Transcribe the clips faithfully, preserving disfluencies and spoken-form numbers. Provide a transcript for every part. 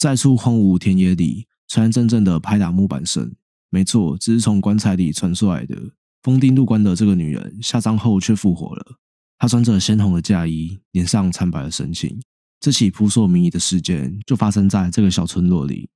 在一处荒芜田野里，传来阵阵的拍打木板声。没错，这是从棺材里传出来的。封丁入棺的这个女人下葬后却复活了，她穿着鲜红的嫁衣，脸上惨白的神情。这起扑朔迷离的事件就发生在这个小村落里。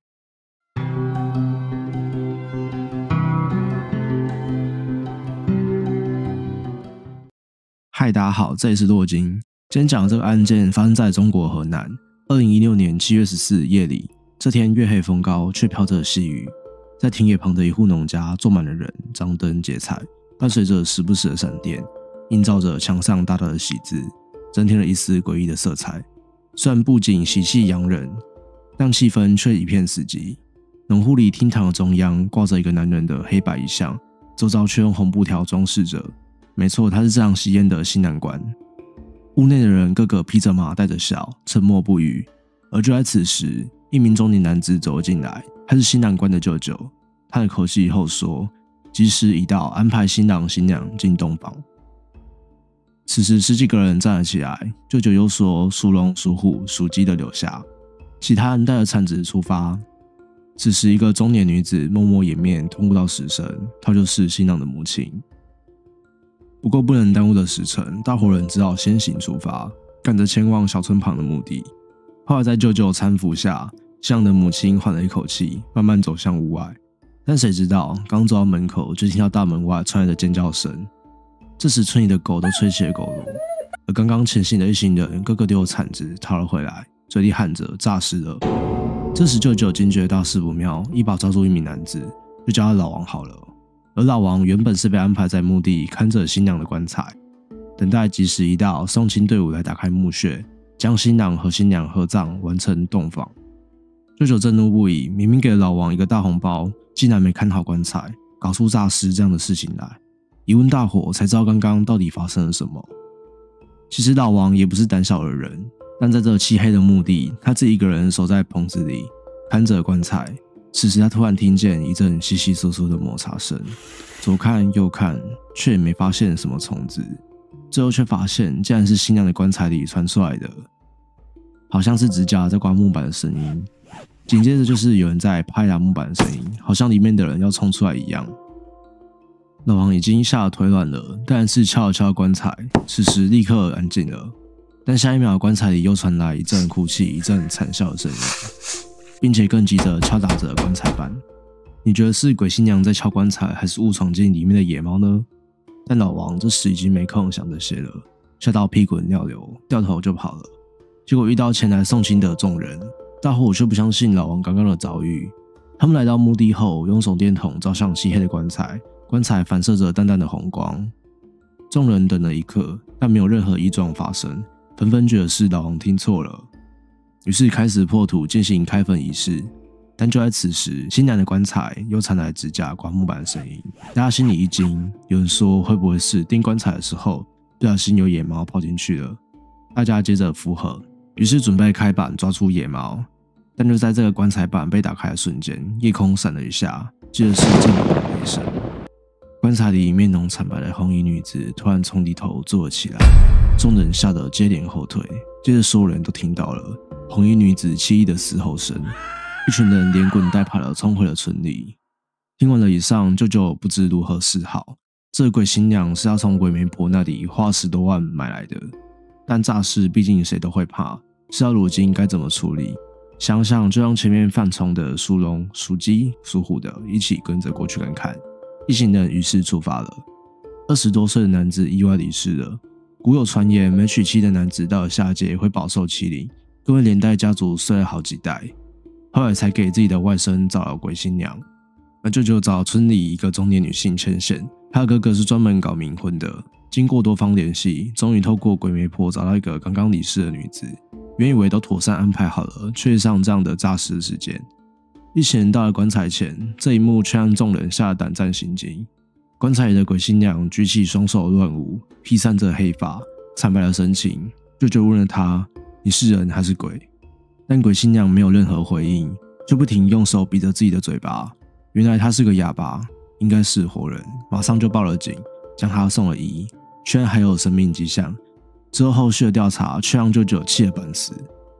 嗨，大家好，这里是洛金。今天讲的这个案件发生在中国河南。二零一六年七月十四日夜里，这天月黑风高，却飘着细雨。在田野旁的一户农家坐满了人，张灯结彩，伴随着时不时的闪电，映照着墙上大大的喜字，增添了一丝诡异的色彩。虽然布景喜气洋人，但气氛却一片死寂。农户里厅堂的中央挂着一个男人的黑白遗像，周遭却用红布条装饰着。没错，他是这样吸烟的新郎官。屋内的人个个披着麻，带着笑，沉默不语。而就在此时，一名中年男子走了进来，他是新郎官的舅舅。叹了口气后说：“吉时已到，安排新郎新娘进洞房。”此时十几个人站了起来，舅舅又说：“属龙、属虎、属鸡的留下。”其他人带着铲子出发。此时，一个中年女子默默掩面痛哭到失声，她就是新郎的母亲。不过不能耽误的时辰，大伙人只好先行出发，赶着前往小村旁的墓地。后来在舅舅搀扶下，新郎的母亲缓了一口气，慢慢走向屋外。但谁知道，刚走到门口，就听到大门外传来的尖叫声。这时村里的狗都吹起了狗笼，而刚刚前行的一行人个个丢了铲子逃了回来，嘴里喊着诈尸了。这时舅舅惊觉大事不妙，一把抓住一名男子，就叫他老王好了。而老王原本是被安排在墓地看着新娘的棺材，等待吉时一到，送亲队伍来打开墓穴，将新郎和新娘合葬，完成洞房。舅舅震怒不已，明明给了老王一个大红包，竟然没看好棺材，搞出诈尸这样的事情来。一问大伙才知道刚刚到底发生了什么。其实老王也不是胆小的人，但在这漆黑的墓地，他自己一个人守在棚子里看着棺材。此时他突然听见一阵窸窸窣窣的摩擦声，左看右看，却也没发现什么虫子。最后却发现竟然是新娘的棺材里传出来的，好像是指甲在刮木板的声音。紧接着就是有人在拍打木板的声音，好像里面的人要冲出来一样。老王已经吓得腿软了，但是敲了敲棺材，此时立刻安静了。但下一秒棺材里又传来一阵哭泣，一阵惨笑的声音，并且更急着敲打着棺材板。你觉得是鬼新娘在敲棺材，还是误闯进里面的野猫呢？但老王这时已经没空想这些了，吓到屁滚尿流，掉头就跑了。结果遇到前来送亲的众人，大伙却不相信老王刚刚的遭遇。他们来到墓地后，用手电筒照向漆黑的棺材，棺材反射着淡淡的红光。众人等了一刻，但没有任何异状发生，纷纷觉得是老王听错了，于是开始破土进行开坟仪式。但就在此时，新娘的棺材又传来指甲刮木板的声音，大家心里一惊。有人说会不会是钉棺材的时候不小心有野猫跑进去了？大家接着附和，于是准备开板抓出野猫。但就在这个棺材板被打开的瞬间，夜空闪了一下，接着是震耳的雷声。棺材里面容惨白的红衣女子突然从里头坐了起来，众人吓得接连后退。接着所有人都听到了红衣女子凄厉的嘶吼声，一群人连滚带爬的冲回了村里。听完了以上，舅舅不知如何是好。这个鬼新娘是要从鬼媒婆那里花十多万买来的，但诈尸毕竟谁都会怕，知道如今该怎么处理。想想就让前面犯冲的属龙、属鸡、属虎的一起跟着过去看看。一行人于是出发了。二十多岁的男子意外离世了。古有传言，没娶妻的男子到了下界会饱受欺凌，更会连带家族衰了好几代。后来才给自己的外甥找了鬼新娘。而舅舅找村里一个中年女性牵线，他的哥哥是专门搞冥婚的。经过多方联系，终于透过鬼媒婆找到一个刚刚离世的女子。原以为都妥善安排好了，却遇上这样的诈尸事件。一行人到了棺材前，这一幕却让众人吓得胆战心惊。棺材里的鬼新娘举起双手乱舞，披散着黑发，惨白的神情。舅舅问了她：“你是人还是鬼？”但鬼新娘没有任何回应，就不停用手比着自己的嘴巴。原来她是个哑巴，应该是活人，马上就报了警，将她送了医，居然还有生命迹象。之后后续的调查却让舅舅气得半死。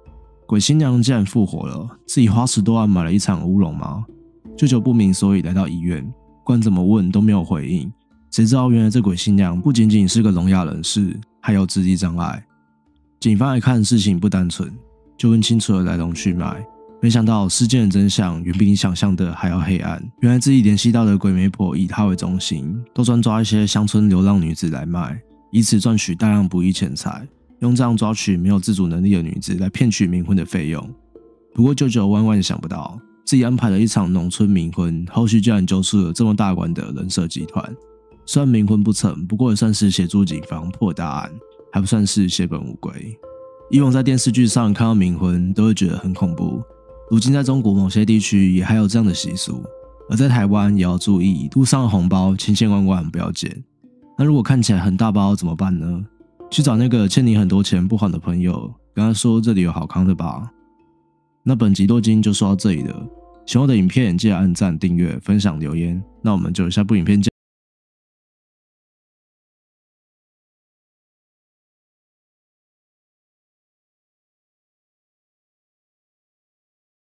鬼新娘竟然复活了，自己花十多万买了一场乌龙吗？舅舅不明所以来到医院，不管怎么问都没有回应。谁知道原来这鬼新娘不仅仅是个聋哑人士，还有智力障碍。警方来看事情不单纯，就问清楚了来龙去脉。没想到事件的真相远比你想象的还要黑暗。原来自己联系到的鬼媒婆以她为中心，都专抓一些乡村流浪女子来卖，以此赚取大量不义钱财，用这样抓取没有自主能力的女子来骗取冥婚的费用。不过舅舅万万想不到，自己安排了一场农村冥婚，后续居然揪出了这么大官的人蛇集团。虽然冥婚不成，不过也算是协助警方破大案，还不算是血本无归。以往在电视剧上看到冥婚都会觉得很恐怖，如今在中国某些地区也还有这样的习俗，而在台湾也要注意，路上的红包千千万万不要捡。那如果看起来很大包怎么办呢？去找那个欠你很多钱不还的朋友，跟他说这里有好康的吧。那本集多金就说到这里了，喜欢我的影片记得按赞、订阅、分享、留言，那我们就下部影片见。